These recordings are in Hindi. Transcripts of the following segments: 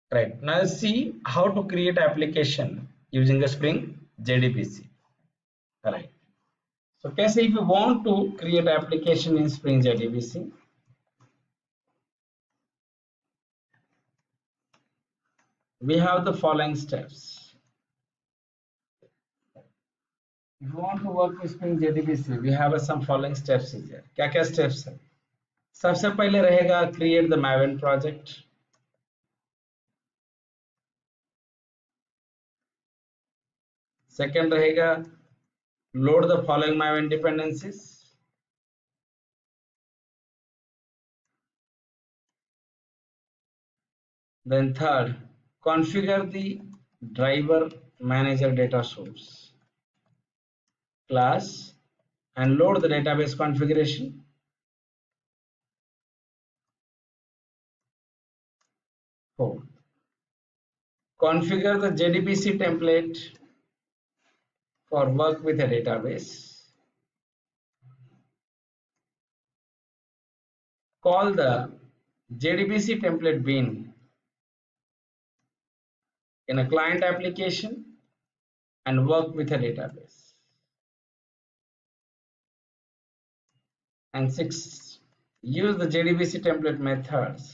Right. Now see how to create application using a Spring JDBC. Right. So कैसे if you want to create application in Spring JDBC, we have the following steps. If you want to work with Spring JDBC, we have some following steps here. क्या steps है? सबसे पहले रहेगा create the Maven project. Second रहेगा load the following Maven dependencies. Then third, configure the driver manager data source class and load the database configuration. Fourth, configure the JDBC template for work with a database. Call the JDBC template bin in a client application and work with a database. And six, use the JDBC template methods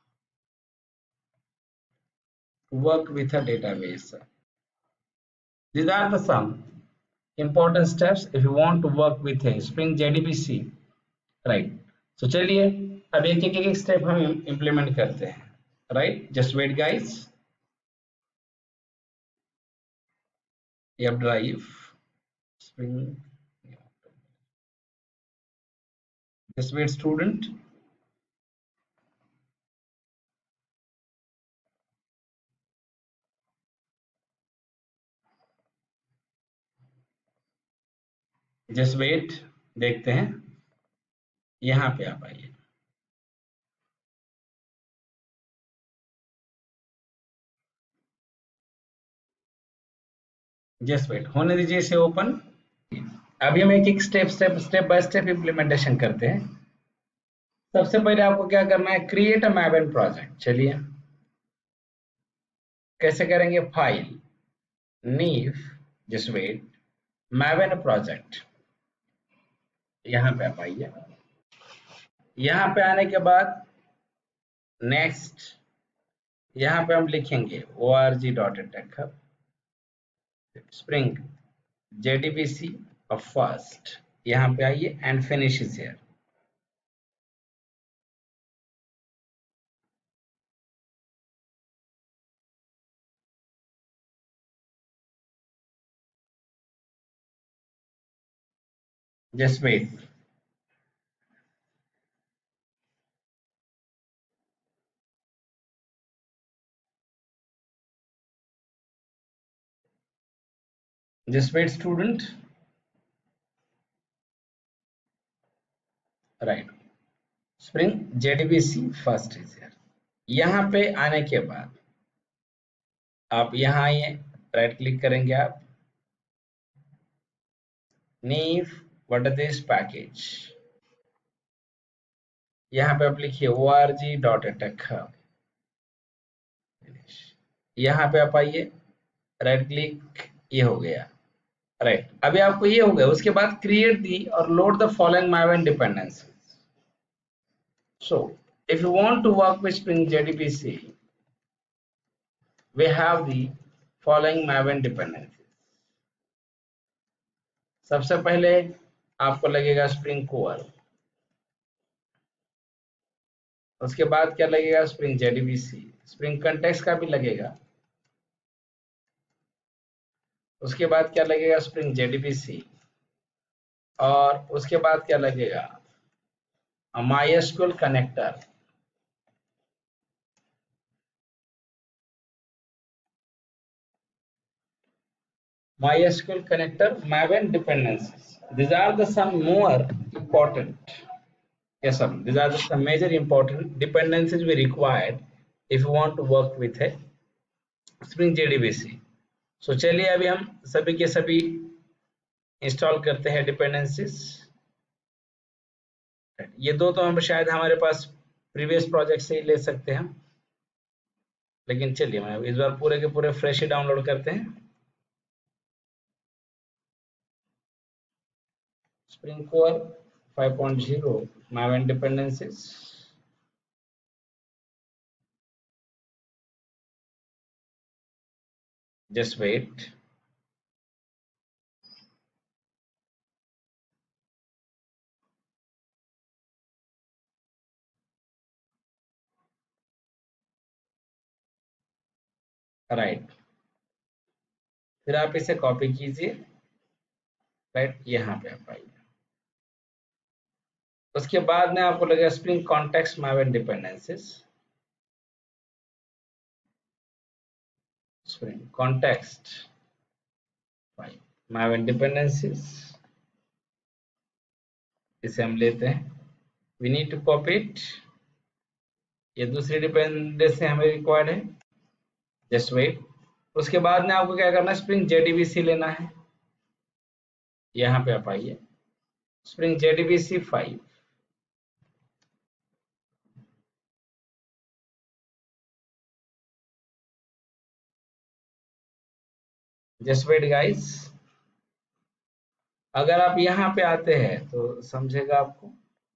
to work with a database. These are the some important steps if you want to work with a Spring JDBC, right? So चलिए अब एक स्टेप हम इम्प्लीमेंट करते हैं, right? Just wait guys. App drive Spring. Just wait student. Just wait, देखते हैं, यहाँ पे आप आइए. जस्ट वेट होने दीजिए इसे ओपन. अभी हम एक स्टेप बाय स्टेप इम्प्लीमेंटेशन करते हैं. सबसे पहले आपको क्या करना है, क्रिएट अ मैवेन प्रोजेक्ट. चलिए कैसे करेंगे, फाइल नीव, जस्ट वेट, मैवेन प्रोजेक्ट. यहाँ पे आप आइए. यहाँ पे आने के बाद नेक्स्ट, यहाँ पे हम लिखेंगे org.attack Spring JDBC of first. यहाँ पे आइए and finish is here. Just wait. Just wait student. Right. Spring JDBC first is here. यहाँ पे आने के बाद आप यहाँ आइए, राइट क्लिक करेंगे आप, नीव व्हाट इज दिस पैकेज. यहाँ पे आप लिखिए org.attack. यहाँ पे आप आइए, राइट क्लिक, ये हो गया. राइट, अभी आपको ये हो गया. उसके बाद क्रिएट दी और load the following Maven dependencies. So if you want to work with Spring JDBC, we have the following Maven dependencies. सबसे पहले आपको लगेगा Spring Core. उसके बाद क्या लगेगा, Spring JDBC. Spring Context का भी लगेगा. उसके बाद क्या लगेगा, Spring JDBC. और उसके बाद क्या लगेगा, MySQL connector. MySQL connector, Maven dependencies. These are the some more important. Yes, sir. These are the some major important dependencies we required if you want to work with a Spring JDBC. So चलिए अभी हम सभी के सभी इंस्टॉल करते हैं डिपेंडेंसीज. ये दो तो हम शायद हमारे पास प्रीवियस प्रोजेक्ट से ही ले सकते हैं. लेकिन चलिए मैं इस बार पूरे के पूरे फ्रेश ही डाउनलोड करते हैं। Spring core 5.0 Maven dependencies. Just wait. Right, फिर आप इसे कॉपी कीजिए। राइट, यहाँ पे आप आइए। उसके बाद में आपको लगेगा Spring context Maven dependencies. Spring context Maven dependencies, इसे हम लेते हैं। We need to copy it. ये दूसरी डिपेंडेंसी हमें रिक्वायर्ड है। Just wait. उसके बाद में आपको क्या करना है, स्प्रिंग JDBC लेना है। यहाँ पे आप आइए, Spring JDBC 5। Just wait guys, अगर आप यहाँ पे आते हैं तो समझेगा आपको।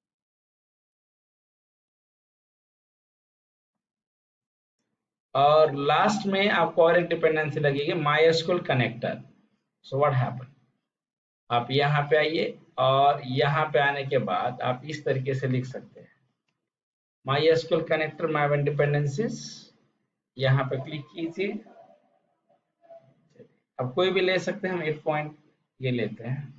और लास्ट में आपको और एक डिपेंडेंसी लगेगी, MySQL connector. So what happen, आप यहाँ पे आइए और यहाँ पे आने के बाद आप इस तरीके से लिख सकते हैं, MySQL कनेक्टर Maven डिपेंडेंसीज। यहाँ पे क्लिक कीजिए। अब कोई भी ले सकते हैं, हम 8 पॉइंट ये लेते हैं।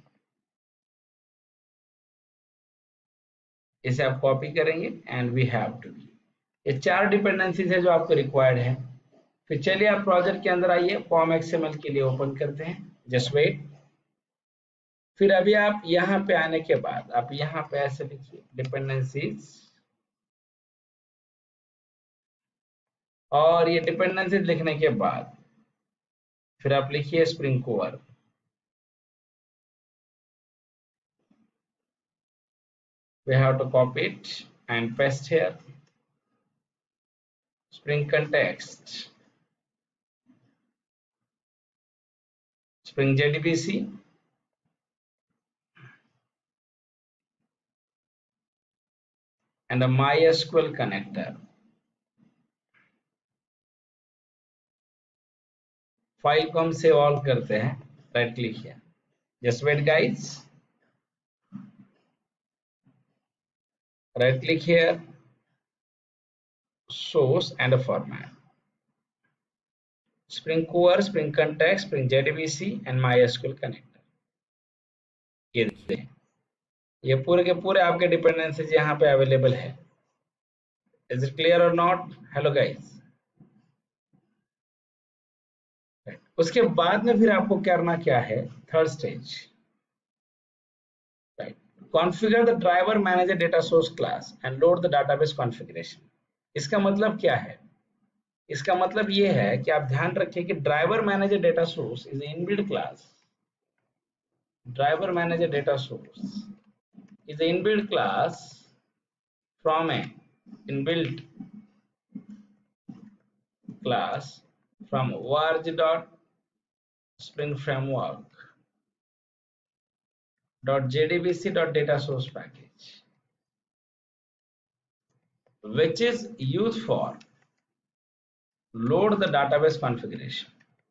इसे आप कॉपी करेंगे and we have to be. ये 4 डिपेंडेंसीज है जो आपको रिक्वायर्ड है। फिर चलिए आप प्रोजेक्ट के अंदर आइए, फॉर्म XML के लिए ओपन करते हैं। Just wait. फिर अभी आप यहाँ पे आने के बाद आप यहाँ पे ऐसे लिखिए डिपेंडेंसीज, और ये डिपेंडेंसीज लिखने के बाद फिर आप लिखिए Spring core. We have to copy it and paste here. Spring context, Spring JDBC, and a MySQL connector. File को हम सेव ऑल करते हैं। Right click here. Just wait guys, right click here, source and a format, Spring Core, Spring Context, Spring JDBC and MySQL connector। ये देखिए, ये पूरे के पूरे आपके डिपेंडेंसीज यहाँ पे अवेलेबल है। इज इट क्लियर और नॉट? Hello guys. उसके बाद में फिर आपको करना क्या है, third stage. Right, configure the driver manager data source class and load the database configuration. इसका मतलब क्या है? इसका मतलब ये है कि आप ध्यान रखिए कि driver manager data source is inbuilt class. Driver manager data source is an inbuilt class from a inbuilt class from org.springframework.jdbc.data source package, which is used for load the database configuration.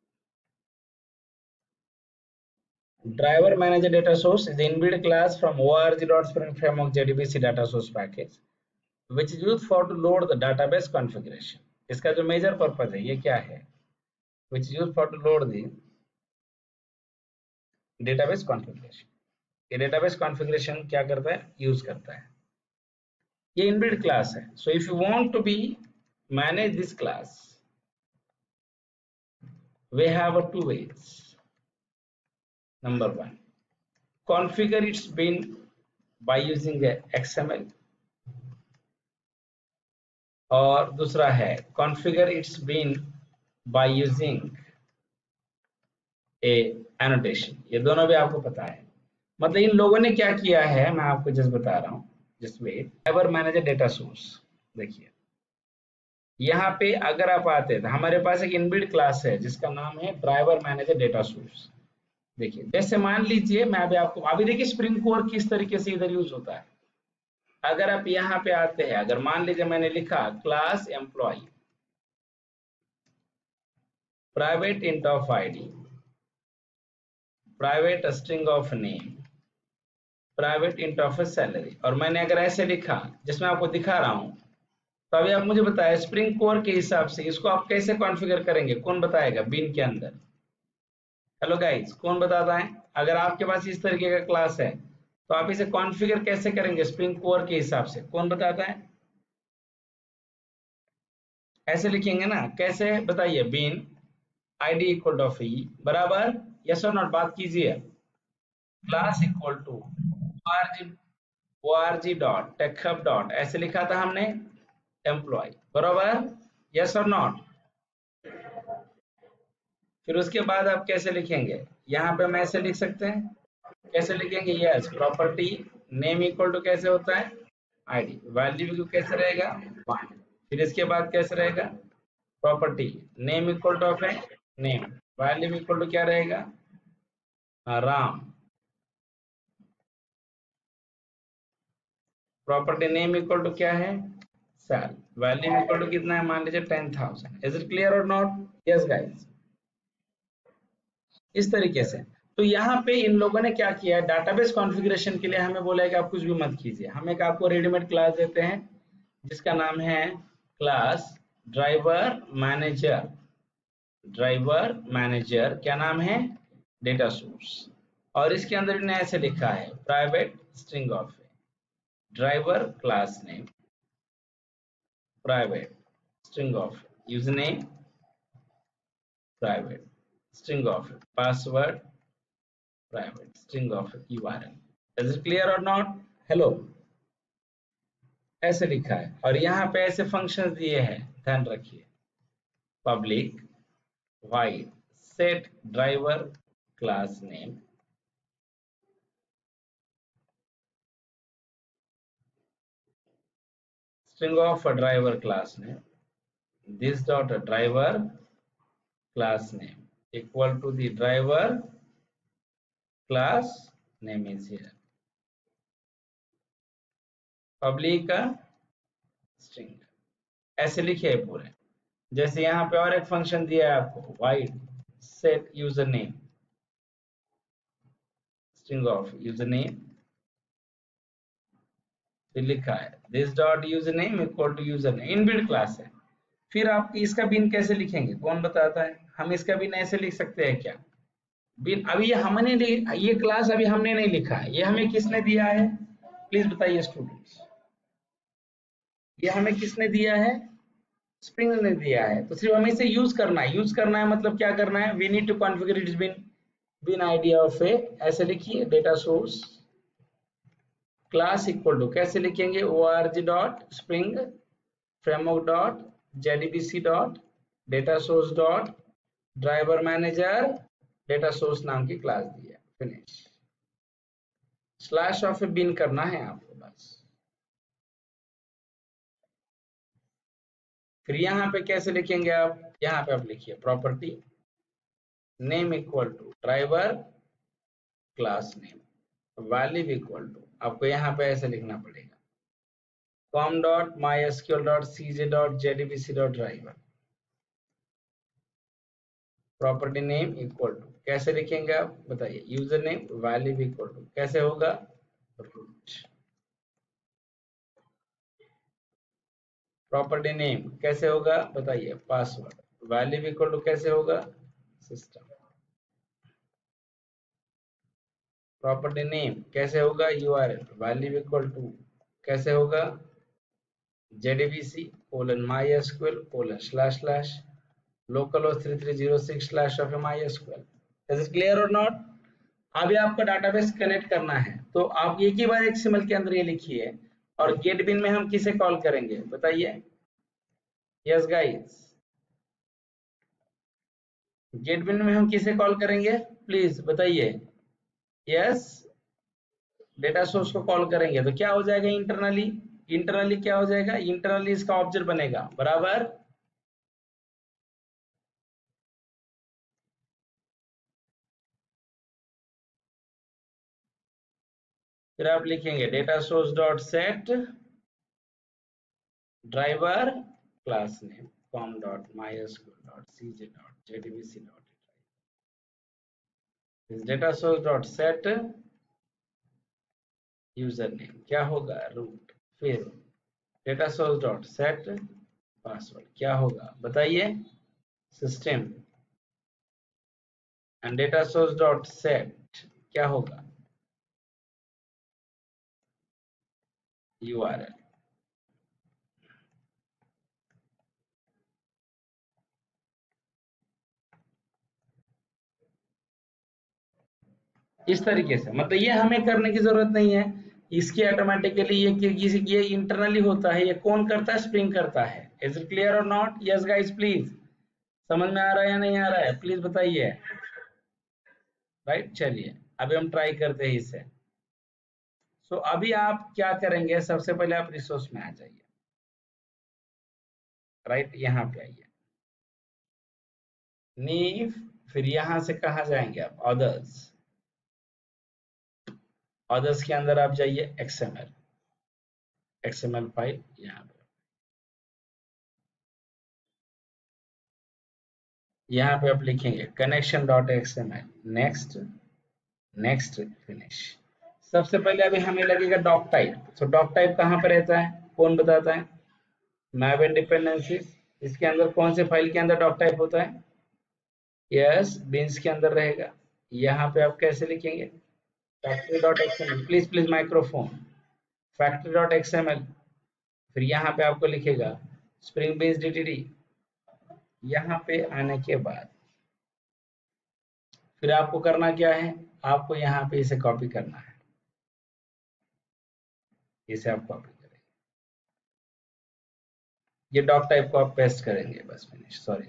Driver manager data source is the inbuilt class from org.springframework.jdbc data source package, which is used for to load the database configuration. इसका जो मेजर पर्पज है ये क्या है? Which is used for to load the database configuration. ये database configuration क्या करता है? यूज करता है। ये इनबिल्ट क्लास है। So if you want to be manage this class, we have two ways. Number one, configure its bin by using the XML, और दूसरा है configure its bin by using a annotation। ये दोनों भी आपको पता है। मतलब इन लोगों ने क्या किया है मैं आपको जस्ट बता रहा हूँ। Just wait. Driver manager data source देखिए, यहाँ पे अगर आप आते हैं तो हमारे पास एक इनबिल्ट क्लास है जिसका नाम है ड्राइवर मैनेजर डेटा सोर्स। देखिए जैसे मान लीजिए मैं अभी आपको अभी देखिए स्प्रिंग कोर किस तरीके से इधर यूज होता है। अगर आप यहाँ पे आते हैं, अगर मान लीजिए मैंने लिखा class employ private int of ID private string of name private int of salary, और मैंने अगर ऐसे लिखा जिसमें आपको दिखा रहा हूं, तो अभी आप मुझे बताएं स्प्रिंग कोर के हिसाब से इसको आप कैसे कॉन्फ़िगर करेंगे, कौन बताएगा बीन के अंदर? हेलो गाइस, कौन बताता है? अगर आपके पास इस तरीके का क्लास है तो आप इसे कॉन्फ़िगर कैसे करेंगे स्प्रिंग कोर के हिसाब से, कौन बताता है? ऐसे लिखेंगे ना, कैसे बताइए? Bean id equal to E बराबर, यस और नॉट, बात कीजिए। Class equal to org dot techhub dot ऐसे लिखा था हमने एम्प्लॉय, बराबर, यस और नॉट? फिर उसके बाद आप कैसे लिखेंगे? यहाँ पे हम ऐसे लिख सकते हैं, कैसे लिखेंगे? Yes, property name equal to कैसे होता है? आईडी, वैल्यू कैसे रहेगा? 1। फिर इसके बाद कैसे रहेगा? Property name equal to of है नेम, वैल्यू इक्वल टू क्या रहेगा? Ram. Property name equal to क्या है? सैल। वैल्यू इक्वल टू कितना है? मान लीजिए 10,000। इज इट क्लियर और नॉट? यस गाइस, इस तरीके से। तो यहाँ पे इन लोगों ने क्या किया है, डाटाबेस कॉन्फ़िगरेशन के लिए हमें बोला है कि आप कुछ भी मत कीजिए, हम एक आपको रेडीमेड क्लास देते हैं जिसका नाम है class driver manager. Driver manager क्या नाम है? Data source. और इसके अंदर इन्होंने ऐसे लिखा है private string of driver class name private string of user name private string of password private string of URL। Is it clear और नॉट? हेलो, ऐसे लिखा है। और यहाँ पे ऐसे फंक्शंस दिए हैं, ध्यान रखिए। Public void set driver class name string of a driver class name this dot a driver class name equal to the driver class name is here public का string, ऐसे लिखे पूरे। जैसे यहाँ पे और एक फंक्शन दिया है आपको void set username string of username, फिर लिखा है this dot username equal to username, inbuilt class है। फिर आप इसका बिन कैसे लिखेंगे, कौन बताता है? हम इसका बिन ऐसे लिख सकते हैं क्या? बिन अभी ये क्लास अभी हमने नहीं लिखा है, ये हमें किसने दिया है? प्लीज बताइए स्टूडेंट्स, ये हमें किसने दिया है? स्प्रिंग ने दिया है। तो सिर्फ हमें इसे यूज करना है। यूज करना है मतलब क्या करना है? We need to configure its bean idea of a, ऐसे लिखिए data source class equal to कैसे लिखेंगे? org dot Spring framework dot JDBC dot data source dot driver manager data source नाम की क्लास दी है, फिनिश। स्लैश ऑफ बिन करना है आपको बस। फिर यहाँ पे कैसे लिखेंगे आप? यहाँ पे आप लिखिए property name equal to driver class name value equal to, आपको यहाँ पे ऐसे लिखना पड़ेगा com dot mysql dot cj dot jdbc dot driver property name equal to कैसे लिखेंगे आप बताइए? User name value equal to कैसे होगा? रूट। प्रॉपर्टी नेम कैसे होगा बताइए? पासवर्ड। वैल्यू इक्वल टू कैसे होगा? सिस्टम। प्रॉपर्टी नेम कैसे होगा? URL। वैल्यू इक्वल टू कैसे होगा? JDBC colon MySQL colon slash slash localhost 3306 slash of MySQL। Is it clear और नॉट? अभी आपको डाटाबेस कनेक्ट करना है तो आप एक ही बार XML के अंदर ये लिखिए। और गेट बिन में हम किसे कॉल करेंगे बताइए? यस गाइस, गेट बिन में हम किसे कॉल करेंगे प्लीज बताइए? यस, डेटा सोर्स को कॉल करेंगे तो क्या हो जाएगा? इंटरनली क्या हो जाएगा? इंटरनली इसका ऑब्जेक्ट बनेगा, बराबर। फिर आप लिखेंगे data source dot set driver class name com dot mysql dot cj dot jdbc dot इस data source dot set user name क्या होगा रूट, फिर data source dot set password क्या होगा बताइए system, and data source dot set क्या होगा URL। इस तरीके से, मतलब ये हमें करने की जरूरत नहीं है, इसकी ऑटोमेटिकली ये इंटरनली होता है। ये कौन करता है? स्प्रिंग करता है। इज इट क्लियर और नॉट? यस गाइस प्लीज, समझ में आ रहा है या नहीं आ रहा है प्लीज बताइए। राइट, चलिए अभी हम ट्राई करते हैं इसे। सो अभी आप क्या करेंगे, सबसे पहले आप रिसोर्स में आ जाइए। राइट, यहाँ पे आइए नीव, फिर यहां से कहा जाएंगे आप अदर्स, अदर्स के अंदर आप जाइए XML फाइल, यहाँ पे आप लिखेंगे connection dot XML, next next finish. सबसे पहले अभी हमें लगेगा डॉक टाइप। तो डॉक टाइप कहाँ पे रहता है, कौन बताता है? मैप एंड डिपेंडेंसीज, इसके अंदर कौन से फाइल के अंदर डॉक टाइप होता है? यस, बीन्स के अंदर रहेगा। यहाँ पे आप कैसे लिखेंगे? Factory dot XML, please please microphone, factory dot XML, फिर यहाँ पे आपको लिखेगा स्प्रिंग बीन्स DTD। यहाँ पे आने के बाद फिर आपको करना क्या है, आपको यहाँ पे इसे कॉपी करना है, इसे आप कॉपी करेंगे, ये डॉक टाइप को आप पेस्ट करेंगे, बस फिनिश, सॉरी।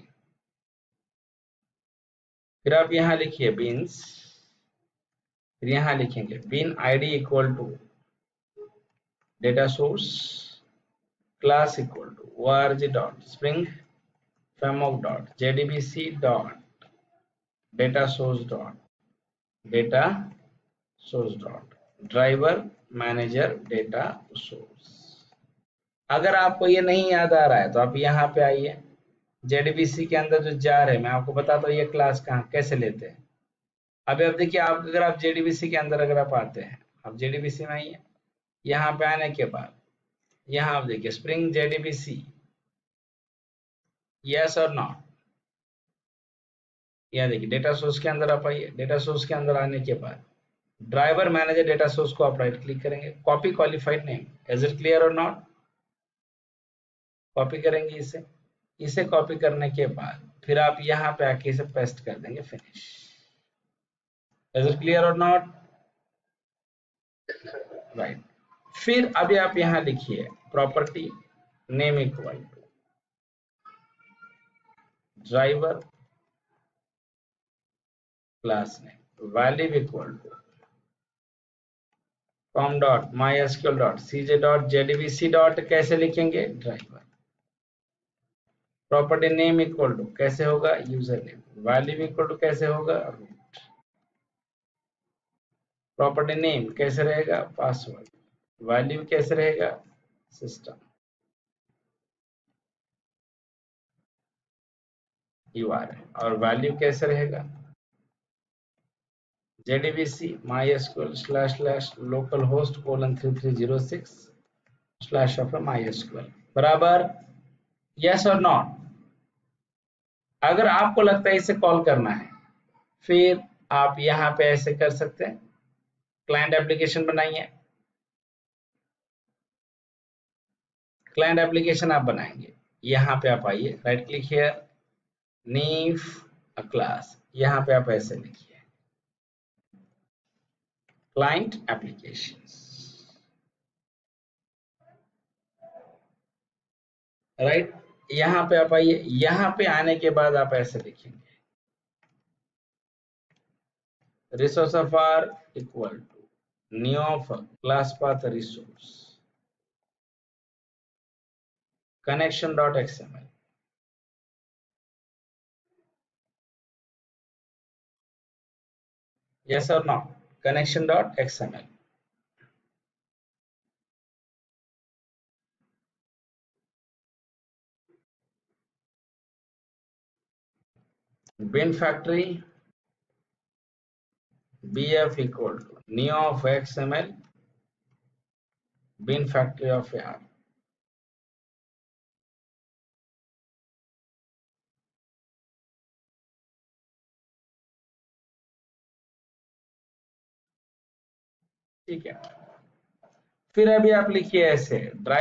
फिर आप यहाँ लिखिए बीन्स, फिर यहाँ लिखेंगे bean ID equal to data source class equal to org dot Spring framework dot jdbc dot data source dot driver manager data source. अगर आपको ये नहीं याद आ रहा है तो आप यहाँ पे आइए, JDBC के अंदर जो जार है, मैं आपको बताता हूँ ये क्लास कहाँ कैसे लेते हैं। अभी आप देखिए, आप अगर आप JDBC के अंदर अगर आप आते हैं, आप JDBC में आइए, यहाँ पे आने के बाद यहाँ आप देखिए स्प्रिंग JDBC, यस और नॉट। यहाँ देखिए डेटा सोर्स के अंदर आप आइए, डेटा सोर्स के अंदर आने के बाद ड्राइवर मैनेजर डेटा सोर्स को आप राइट क्लिक करेंगे, copy qualified name, is it clear और नॉट? कॉपी करेंगे इसे, इसे कॉपी करने के बाद फिर आप यहाँ पे आके इसे पेस्ट कर देंगे, फिनिश। इज इट क्लियर और नॉट? राइट, फिर अभी आप यहाँ लिखिए property name equal to driver class name, value equal to com dot mysql dot cj dot jdbc dot कैसे लिखेंगे driver, property name equal to कैसे होगा user name, value equal to कैसे होगा रूट, प्रॉपर्टी नेम कैसे रहेगा पासवर्ड, वैल्यू कैसे रहेगा सिस्टम URL, और वैल्यू कैसे रहेगा JDBC MySQL / localhost :3306 / MySQL बराबर, यस और नॉट? अगर आपको लगता है इसे कॉल करना है, फिर आप यहाँ पे ऐसे कर सकते हैं, क्लाइंट एप्लीकेशन बनाइए, क्लाइंट एप्लीकेशन आप बनाएंगे, यहाँ पे आप आइए, राइट क्लिक हियर, नीव अ क्लास, यहाँ पे आप ऐसे लिखिए क्लाइंट एप्लीकेशंस, राइट। यहाँ पे आप आइए, यहाँ पे आने के बाद आप ऐसे लिखेंगे resource of r equal to new of class path resource connection dot xml, yes or no? connection dot xml, bin factory bf equal to neo of xml bin factory of r. ठीक है, फिर अभी आप लिखिए ऐसे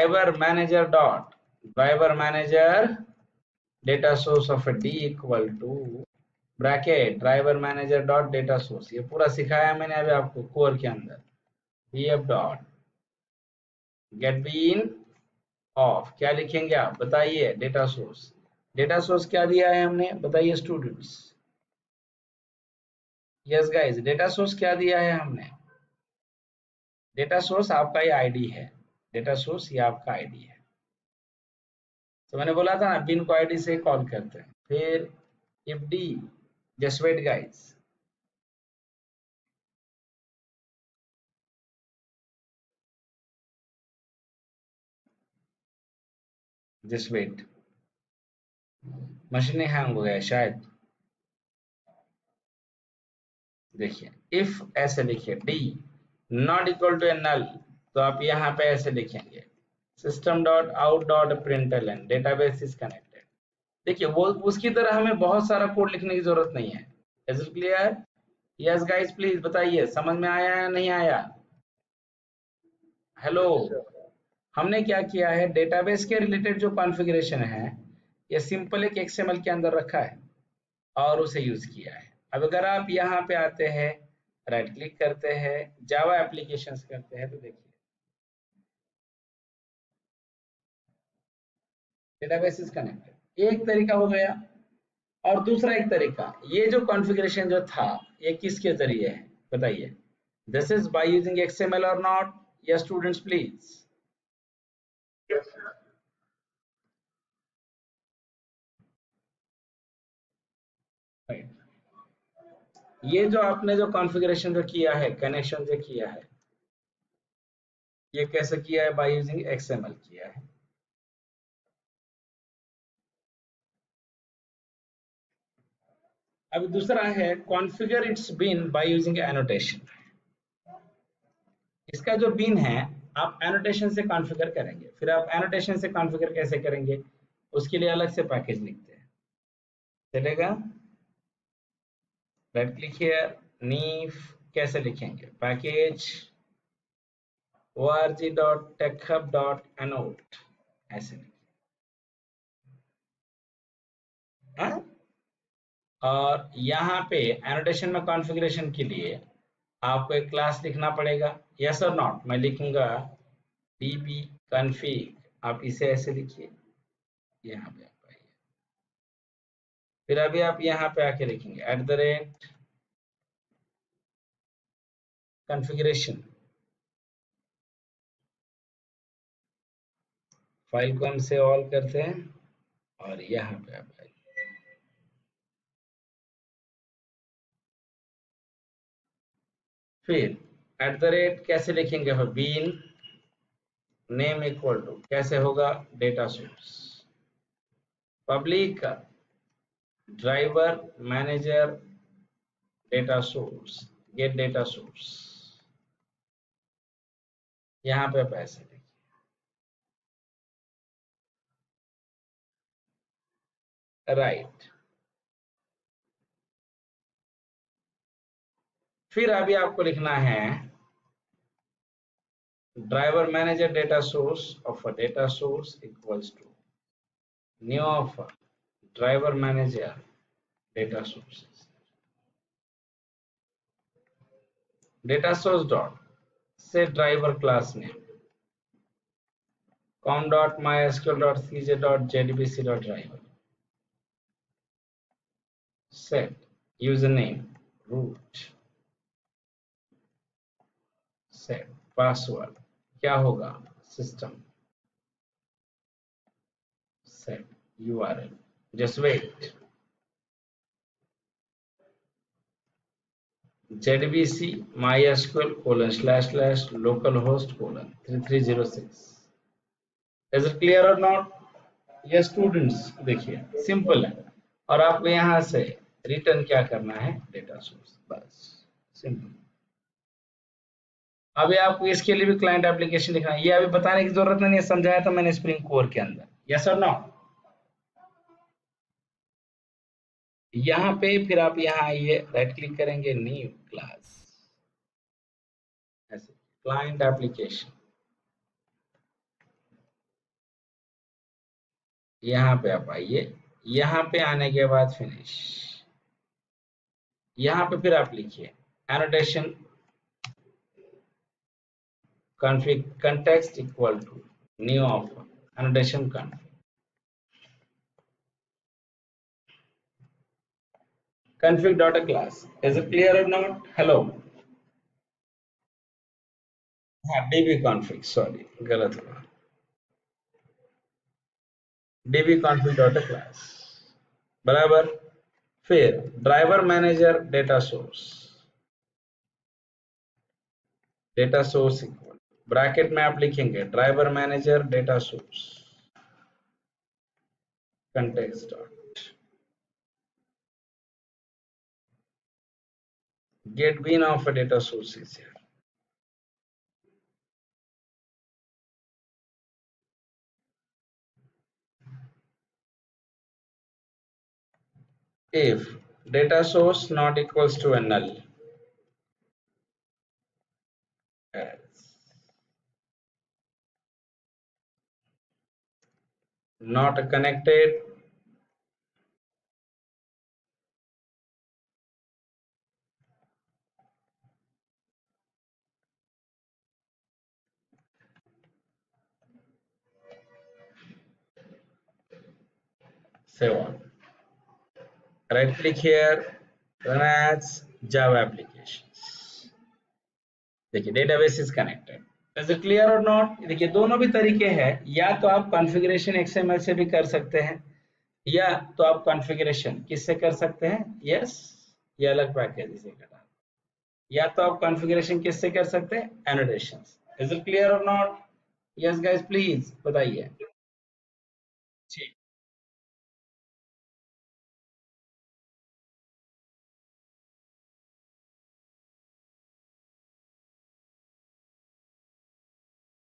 driver manager data source of D equal to bracket driver manager dot data source. ये पूरा सिखाया मैंने अभी आपको कोर के अंदर। bf dot get bean of क्या लिखेंगे आप बताइए, डेटा सोर्स। डेटा सोर्स क्या दिया है हमने बताइए students. Yes guys, data source क्या दिया है हमने? डेटा सोर्स आपका ये आईडी है, डेटा सोर्स ये आपका आईडी है। तो मैंने बोला था ना बिन को आईडी से कॉल करते हैं। फिर if D, just wait guys, just wait, machine hang हो गया शायद। देखिए इफ ऐसे लिखिए D not equal to a null, तो आप यहाँ पे ऐसे लिखेंगे system dot out dot println database is connected. देखिए वो उसकी तरह हमें बहुत सारा कोड लिखने की जरूरत नहीं है। Is it clear? Yes guys please बताइए, समझ में आया या नहीं आया? हेलो, हमने क्या किया है, डेटाबेस के रिलेटेड जो कॉन्फ़िगरेशन है ये सिंपल एक एक्सएमएल के अंदर रखा है और उसे यूज किया है। अब अगर आप यहाँ पे आते हैं, राइट क्लिक करते हैं, जावा एप्लीकेशंस करते हैं, तो देखिए डेटाबेस इज कनेक्टेड एक तरीका हो गया। और दूसरा एक तरीका, ये जो कॉन्फ़िगरेशन जो था ये किसके जरिए है बताइए? This is by using XML और नॉट? या स्टूडेंट्स प्लीज? ये जो आपने जो कॉन्फ़िगरेशन जो किया है, कनेक्शन जो किया है, ये कैसे किया है? बाय यूजिंग एक्सएमएल किया है। अब दूसरा है configure its bean by using annotation. इसका जो बिन है आप एनोटेशन से कॉन्फ़िगर करेंगे। फिर आप एनोटेशन से कॉन्फ़िगर कैसे करेंगे, उसके लिए अलग से पैकेज लिखते हैं, चलेगा? राइट क्लिक हियर, नीफ कैसे लिखेंगे, पैकेज org.techhub.annote ऐसे लिखें। हाँ? और यहाँ पे एनोटेशन में कॉन्फ़िगरेशन के लिए आपको एक क्लास लिखना पड़ेगा, यस और नॉट? मैं लिखूंगा db config, आप इसे ऐसे लिखिए, यहाँ पे आप आइए। फिर अभी आप यहाँ पे आके लिखेंगे @configuration। फाइल को हम से ऑल करते हैं और यहाँ पे आप आइए। फिर कैसे लिखेंगे? बीन नेम इक्वल टू कैसे होगा, data source public driver manager data source get data source. यहाँ पे आप ऐसे लिखिए, राइट। फिर अभी आपको लिखना है driver manager data source of a data source equals to new of driver manager data sources data source dot से driver class name com.mysql.cj.jdbc.driver set username root set password क्या होगा, system set url, just wait, jdbc mysql://localhost:3306। is it clear or not? ये स्टूडेंट्स देखिए सिंपल है। और आपको यहाँ से रिटर्न क्या करना है, डेटा सोर्स, बस सिंपल। अभी आपको इसके लिए भी क्लाइंट एप्लीकेशन लिखना है, ये अभी बताने की जरूरत नहीं है, समझाया था मैंने स्प्रिंग कोर के अंदर, यस और नो। यहाँ पे फिर आप यहाँ आइए, राइट क्लिक करेंगे, न्यू क्लास, ऐसे क्लाइंट एप्लीकेशन, यहाँ पे आप आइए, यहाँ पे आने के बाद फिनिश, यहाँ पे फिर आप लिखिए annotation config context equal to new offer annotation config dot a class, is it clear or not? Hello, हाँ db config, सॉरी गलत हुआ, db config dot a class, बराबर। फिर driver manager data source equal, bracket में आप लिखेंगे driver manager data source context dot get bin of a data source is here. If data source not equals to a null, else not connected, save on, right click here, run as java applications, देखिए database is connected. Is it clear और नॉट? देखिए दोनों भी तरीके हैं, या तो आप कॉन्फ़िगरेशन एक्सएमएल से भी कर सकते हैं, या तो आप कॉन्फ़िगरेशन किससे कर सकते हैं, यस ये अलग पैकेज इसे कटा, या तो आप कॉन्फ़िगरेशन किससे कर सकते हैं, एनोटेशंस। इज इट क्लियर और नॉट? यस गाइस प्लीज बताइए। ठीक।